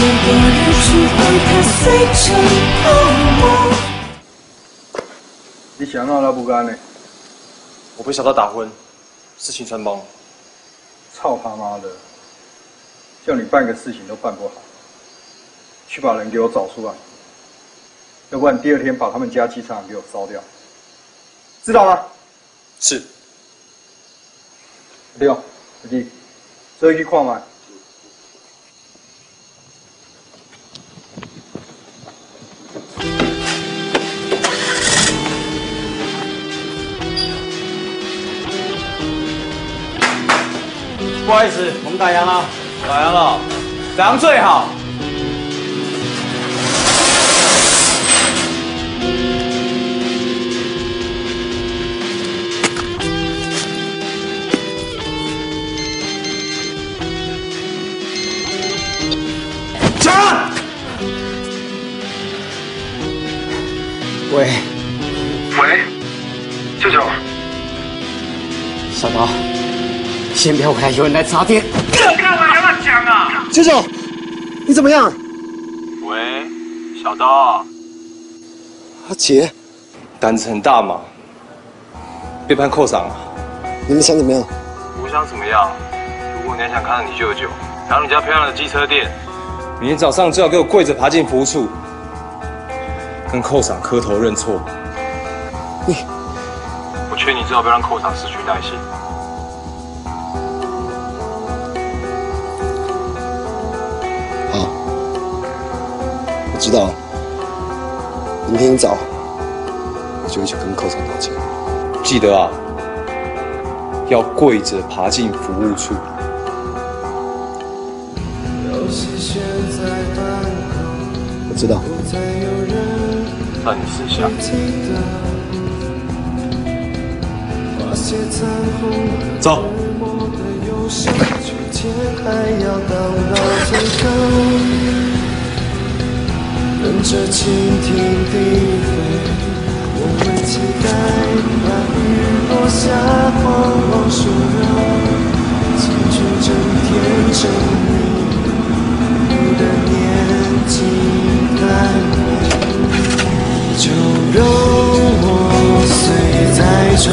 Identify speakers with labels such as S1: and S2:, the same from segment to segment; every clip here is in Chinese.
S1: 多人去让它碎成泡沫。
S2: 你想闹他不干呢？
S3: 我被小刀打昏，事情全懵了。
S2: 操他妈的！叫你办个事情都办不好，去把人给我找出来，要不然第二天把他们家机场给我烧掉，知道吗？
S3: 是。
S2: 对，小弟，这去看卖。
S4: 不好意思，我们打烊了。打烊了，打烊最好。抢！
S5: 喂，
S2: 舅舅，
S5: 小刀，先不要回来，有人来砸店。
S4: 干嘛要乱讲啊？
S5: 舅舅，你怎么样？
S4: 喂，小刀。
S5: 阿杰，
S3: 胆子很大嘛，被判扣赏了。
S5: 你们想怎么样？
S3: 我想怎么样？如果你还想看到你舅舅，还有你家漂亮的机车店，明天早上最好给我跪着爬进服务处，跟扣赏磕头认错。我劝你最好不要让扣赏失去耐心。
S5: 好，我知道了。明天一早我就会去跟扣场道歉。
S3: 记得啊，要跪着爬进服务处。
S5: 我知道。
S3: 那你私下。走。
S1: 跟着蜻蜓低飞，我们期待大雨落下，狂妄说让青春整天证明你的年纪太美，就容我随在这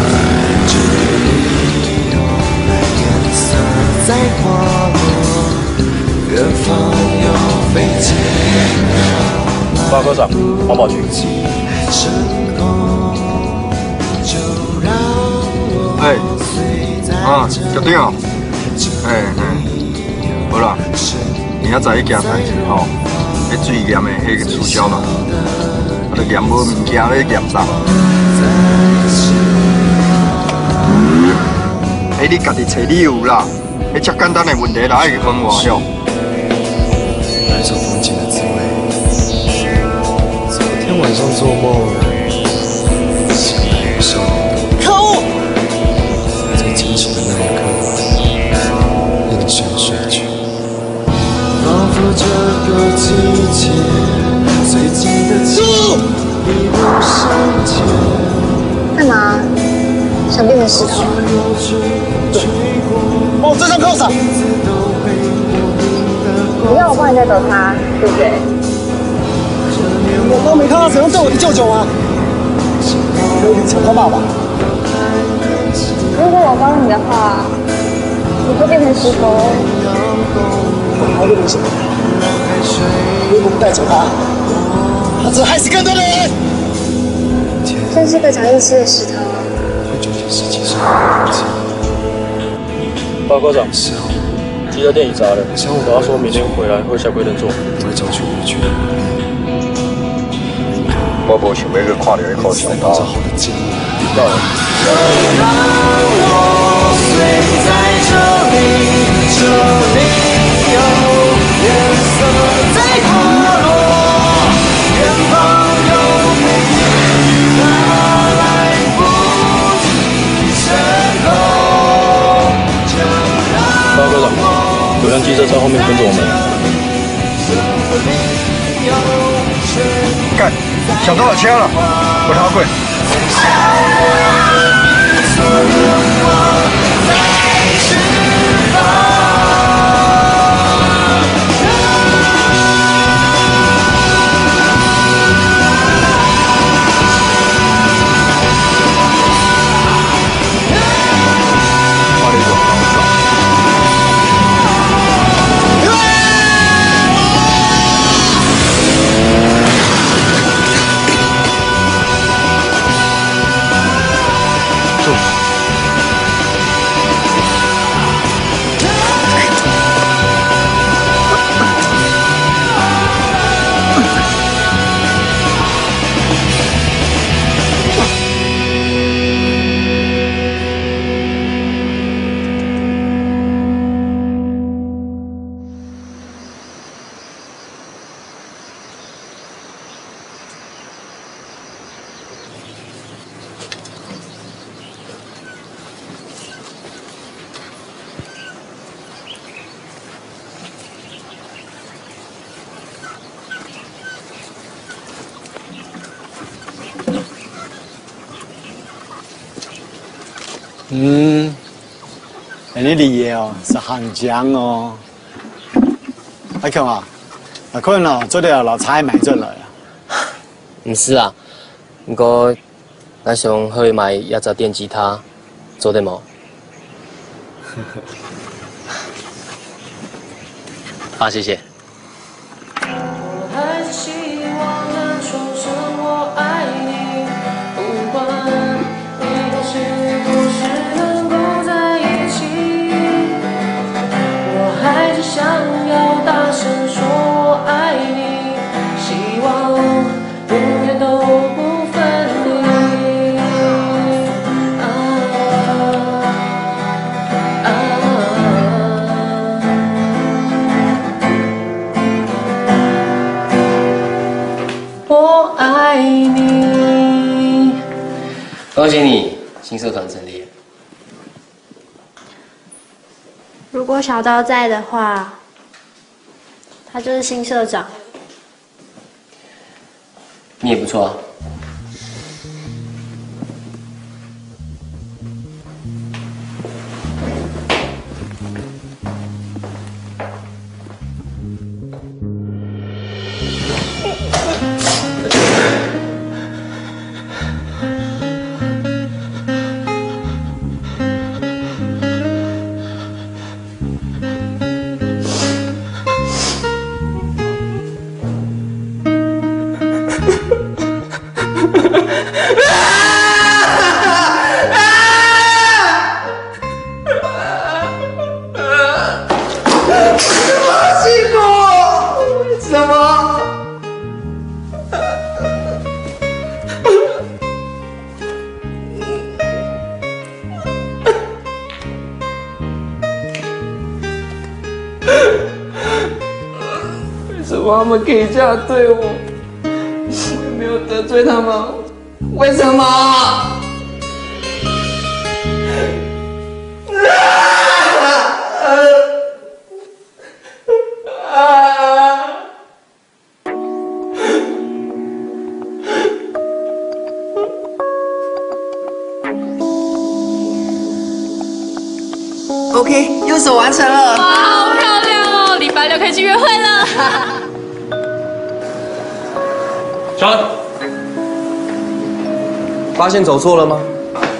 S1: 里，有了颜色在滑落，远方有飞机。
S3: 报科长，黄宝群。
S2: 决定哦。好啦，明仔载去行代志吼，迄水验的迄个取消啦，就验无物件咧验啥？你家己找理由啦，迄遮简单的问题哪会问我哟？
S5: 燃烧风景的滋味。昨天晚上做梦，醒来有少年的可恶！在惊醒的那一刻，应声睡去。
S1: 仿佛这个季节，最近的情一路向前。
S6: 干嘛？想变成石头？
S5: 对，帮我追上扣赏。
S6: 你让我帮你再找他，对不对？
S5: 我都没看到怎样对我的舅舅吗？有点抢他爸爸。
S6: 如果我帮你的话，你会变成石头。
S5: 我还会变什么？如果不带走他，他只会害死更多的人。
S6: 真是个讲义气的石头。
S3: 报科长，机车店已砸了，我要说明天回来会下跪认错。
S5: 我会找去回去。
S2: 我无想要去看到迄颗小刀。到了。
S1: 就让我睡在这里，这里有颜色在滑落，远方有美丽，它来不及成功。
S3: 报科长，有辆机车在后面跟着我们。
S2: 干，小刀有枪了，我逃过。
S7: 你离的哦是汉江哦。阿强啊，可能哦做了老菜买转来啊。
S5: 唔是啊，不过咱上好买也找电吉他，做得冇？好，谢谢。
S8: 我还是希望能说声我爱你，不管以后是不是能够在一起，我还是想要大声说我爱你，希望永远都不分离。我爱你。
S5: 恭喜你，新社团成立了。
S6: 如果小刀在的话，他就是新社长。
S5: 你也不错啊。
S8: 为什么他们可以这样对我？我也没有得罪他们，为什么？
S9: OK， 右手完成了。
S10: 哇，好漂亮哦！礼拜六可以去约会了。
S3: 传，发现走错了吗？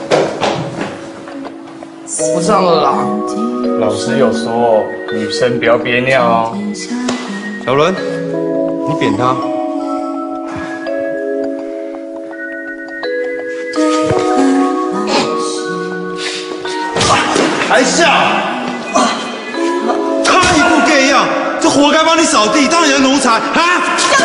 S9: 不上了啦。
S4: 老师有说，女生不要憋尿哦。
S3: 小伦，你扁他。
S11: 还笑？看你不 gay 样，这活该帮你扫地，当你的奴才啊！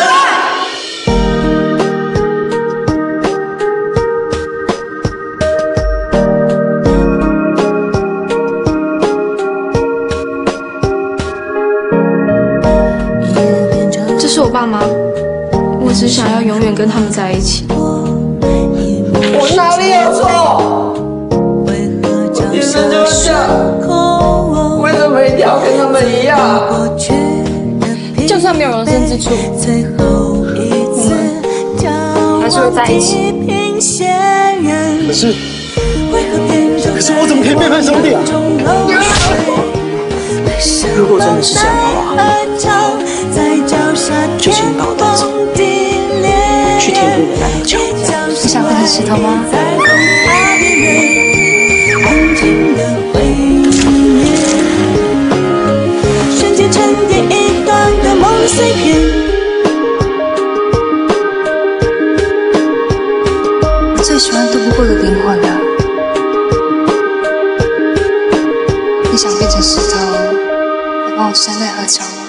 S10: 这是我爸妈，我只想要永远跟他们在一起。
S9: 我哪里有错？天生就是这样，为什么一定要跟他们一样？
S10: 就算没有容身之处，我们还是会在一起。
S7: 可是我怎么可以背叛兄弟啊？
S9: 如果真的是这样的话，就请你把我带走，去天边的那条桥。
S10: 你想变成石头吗？
S8: 瞬间沉淀一段的梦碎片。
S10: 我最喜欢渡不过的灵魂了。你想变成石头，来帮我山奈河桥吗？